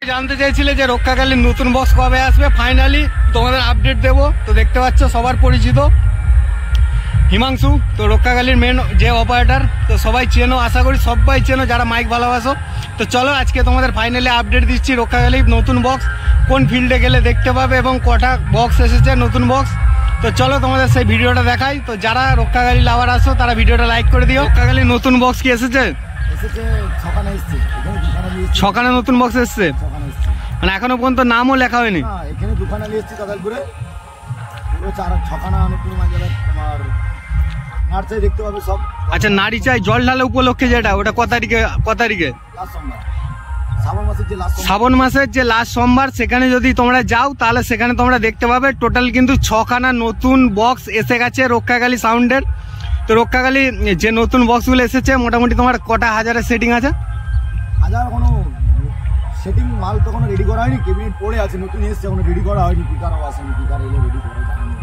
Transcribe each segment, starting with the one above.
জানতে চাইছিলে যে রক্ষাকালীন নতুন বক্স কবে আসবে, ফাইনালি তোমাদের আপডেট দেবো। তো দেখতে পাচ্ছ সবার পরিচিত হিমাংশু, তো রক্ষাকালীর মেন যে অপারেটর, তো সবাই চেনো, আশা করি সবাই চেনো যারা মাইক ভালোবাসো। তো চলো আজকে তোমাদের ফাইনালি আপডেট দিচ্ছি রক্ষাকালীর নতুন বক্স কোন ফিল্ডে গেলে দেখতে পাবে এবং কটা বক্স এসেছে নতুন বক্স। তো চলো তোমাদের সেই ভিডিওটা দেখাই। তো যারা রক্ষাকালী লাভার আসো তারা ভিডিওটা লাইক করে দিও। রক্ষাকালীর নতুন বক্স কি এসেছে? ছখানে নতুন বক্স এসছে, মানে এখনো পর্যন্ত নামও লেখা হয়নি। আচ্ছা, নারী চাই জল ঢালা উপলক্ষে যেটা, ওটা কত তারিখে? শ্রাবণ মাসের যে লাস্ট সোমবার, সেখানে যদি তোমরা যাও তাহলে সেখানে তোমরা দেখতে পাবে টোটাল কিন্তু 6খানা নতুন বক্স এসে গেছে রক্ষাকালী সাউন্ডের। তো রক্ষাকালী যে নতুন বক্সগুলো এসেছে মোটামুটি তোমার কটা হাজারের সেটিং আছে? হাজার কোনো সেটিং মাল তো কোনো রেডি করা হয়নি, ক্যাবিনেট পড়ে আছে, নতুন এসেছে, কোনো রেডি করা হয়নি, পিকারও আসেনি, পিকার এলে রেডি করে।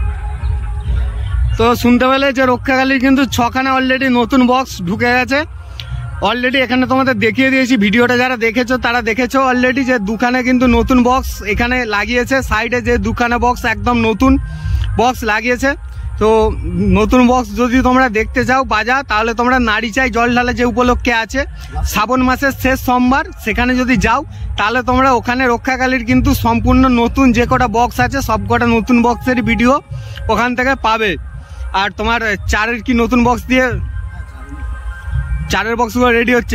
তো শুনতে পেলে যে রক্ষাকালীর কিন্তু 6খানা অলরেডি নতুন বক্স ঢুকে গেছে অলরেডি। এখানে তোমাদের দেখিয়ে দিয়েছি, ভিডিওটা যারা দেখেছো তারা দেখেছো অলরেডি যে দুখানে কিন্তু নতুন বক্স এখানে লাগিয়েছে। সাইডে যে দুখানা বক্স একদম নতুন বক্স লাগিয়েছে। তো নতুন বক্স যদি তোমরা দেখতে চাও বাজা, তাহলে তোমরা নারী চাই জল ঢালা যে উপলক্ষে আছে শ্রাবণ মাসের শেষ সোমবার, সেখানে যদি যাও তাহলে তোমরা ওখানে রক্ষাকালীর কিন্তু সম্পূর্ণ নতুন যে কটা বক্স আছে সব কটা নতুন বক্সের ভিডিও ওখান থেকে পাবে। আর তোমার চারের কি নতুন বক্স দিয়ে চারের বক্সগুলো রেডি হচ্ছে,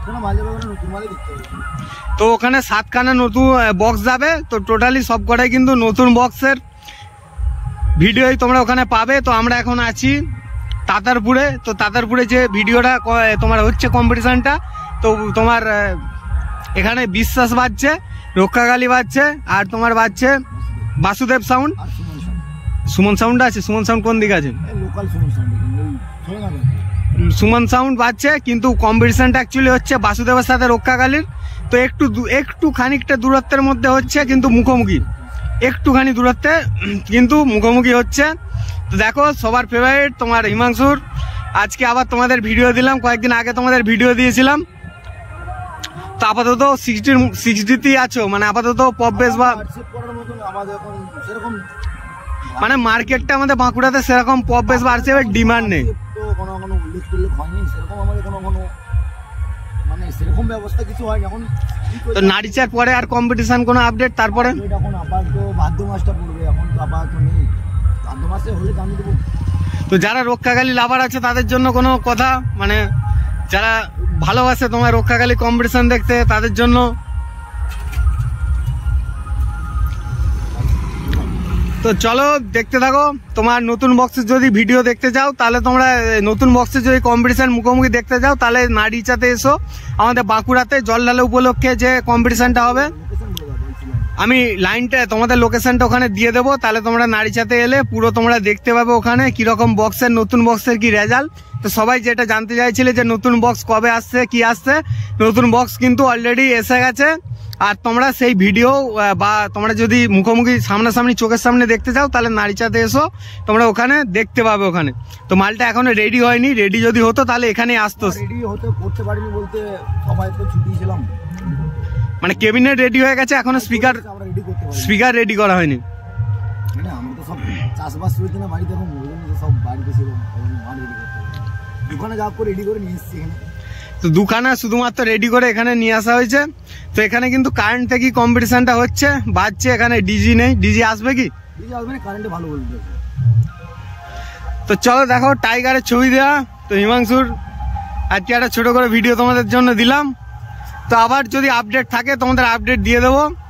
তো ওখানে 7খানা নতুন বক্স যাবে। তো টোটালি সব কটাই কিন্তু নতুন বক্সের ভিডিওই তোমরা ওখানে পাবে। তো আমরা এখন আছি তাতারপুরে। তো তাতারপুরে যে ভিডিওটা তোমার হচ্ছে কম্পিটিশনটা, তো তোমার এখানে বিশ্বাস বাজছে, রক্ষাকালী বাজছে, আর তোমার বাজছে বাসুদেব সাউন্ড, সুমন সাউন্ড আছে। সুমন সাউন্ড কোন দিকে আছে? সুমন সাউন্ড বাজছে, কিন্তু কম্পিটিশনটা অ্যাকচুয়ালি হচ্ছে বাসুদেবের সাথে রক্ষাকালীর। তো একটু খানিকটা দূরত্বের মধ্যে হচ্ছে, কিন্তু মুখোমুখি একটুখানি দূরত্বে কিন্তু মুখোমুখি হচ্ছে। তো দেখো সবার ফেভারিট তোমার হিমাংশুর আজকে আবার তোমাদের ভিডিও দিলাম, কয়েকদিন আগে তোমাদের ভিডিও দিয়েছিলাম। তো আপাতত 60তে আছো, মানে আপাতত পপ বেস বা মানে মার্কেটটা আমাদের বাঁকুড়াতে সেরকম পপ বেস বা আরসিএফের ডিমান্ড নেই। তো নারীচার পরে আর কম্পিটিশন কোনো আপডেট? তারপরে তো যারা রক্ষাকালী লাভার আছে তাদের জন্য কোনো কথা, মানে যারা ভালোবাসে তোমার রক্ষাকালী কম্পিটিশন দেখতে তাদের জন্য। তো চলো দেখতে থাকো। তোমার নতুন বক্সের যদি ভিডিও দেখতে চাও তাহলে তোমরা নতুন বক্সের যদি কম্পিটিশন মুখোমুখি দেখতে চাও তাহলে নারীচাতে এসো, আমাদের বাঁকুড়াতে জল ঢালা উপলক্ষে যে কম্পিটিশনটা হবে। আমি লাইনটা তোমাদের লোকেশনটা ওখানে দিয়ে দেবো, তাহলে তোমরা নারীচাতে এলে পুরো তোমরা দেখতে পাবে ওখানে কিরকম বক্সের নতুন বক্সের কি রেজাল্ট। তো সবাই যেটা জানতে চাইছিলে যে নতুন বক্স কবে আসছে কি আসছে, নতুন বক্স কিন্তু অলরেডি এসে গেছে। আর তোমরা সেই ভিডিও বা তোমরা যদি মুখোমুখি সামনাসামনি চোখের সামনে দেখতে চাও তাহলে নারীচাতে এসো, তোমরা ওখানে দেখতে পাবে ওখানে। তো মালটা এখনো রেডি হয়নি, রেডি যদি হতো তাহলে এখানেই আসতো। রেডি হতে করতে পারিনি বলতে সবাই তো ছুটি ছিলাম, মানে কেবিনেট রেডি হয়ে গেছে, এখনো স্পিকার রেডি করা হয়নি। আমরা তো সব চাষবাস চলছে না বাড়িতে, এখন সব বাড়িতে ছিল, দোকানে যা করে রেডি করে নিয়ে এসেছি এখানে। তো দুখানা শুধুমাত্র রেডি করে এখানে নিয়ে আসা হয়েছে। তো এখানে কিন্তু কারেন্ট থেকে কম্পিটিশনটা হচ্ছে, বাজছে, এখানে ডিজি নেই। ডিজি আসবে কি? ডিজি আসবে না, কারেন্টে ভালো বলবে। তো চলো দেখো টাইগারের ছবি দেওয়া। তো হিমাংশুর আজকে একটা ছোট করে ভিডিও তোমাদের জন্য দিলাম। তো আবার যদি আপডেট থাকে তোমাদের আপডেট দিয়ে দেবো।